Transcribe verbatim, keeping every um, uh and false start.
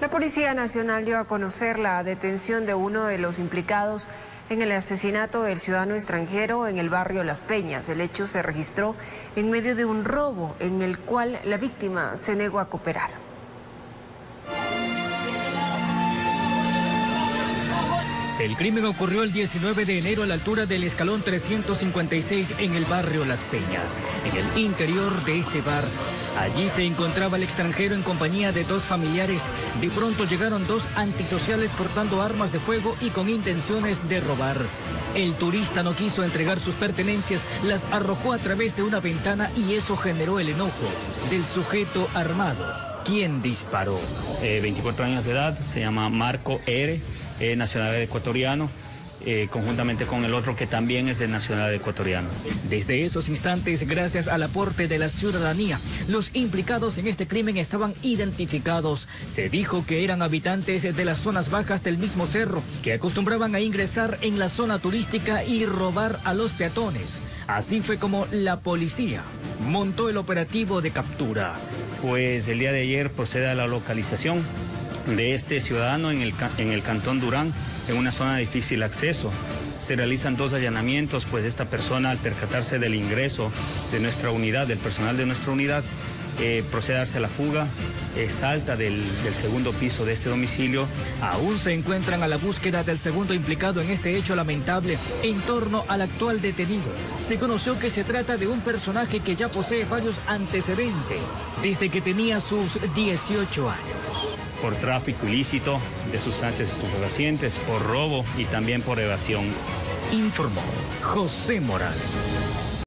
La Policía Nacional dio a conocer la detención de uno de los implicados en el asesinato del ciudadano extranjero en el barrio Las Peñas. El hecho se registró en medio de un robo en el cual la víctima se negó a cooperar. El crimen ocurrió el diecinueve de enero a la altura del escalón trescientos cincuenta y seis en el barrio Las Peñas, en el interior de este bar. Allí se encontraba el extranjero en compañía de dos familiares. De pronto llegaron dos antisociales portando armas de fuego y con intenciones de robar. El turista no quiso entregar sus pertenencias, las arrojó a través de una ventana y eso generó el enojo del sujeto armado, quien disparó. Eh, veinticuatro años de edad, se llama Marco R., eh, nacional ecuatoriano. Eh, conjuntamente con el otro que también es de nacional ecuatoriano. Desde esos instantes, gracias al aporte de la ciudadanía, los implicados en este crimen estaban identificados. Se dijo que eran habitantes de las zonas bajas del mismo cerro, que acostumbraban a ingresar en la zona turística y robar a los peatones. Así fue como la policía montó el operativo de captura. Pues el día de ayer procede a la localización de este ciudadano en el, en el cantón Durán, en una zona de difícil acceso. Se realizan dos allanamientos, pues esta persona, al percatarse del ingreso de nuestra unidad, del personal de nuestra unidad, eh, procede a darse a la fuga, eh, salta del, del segundo piso de este domicilio. Aún se encuentran a la búsqueda del segundo implicado en este hecho lamentable en torno al actual detenido. Se conoció que se trata de un personaje que ya posee varios antecedentes desde que tenía sus dieciocho años. Por tráfico ilícito de sustancias estupefacientes, por robo y también por evasión. Informó José Morales.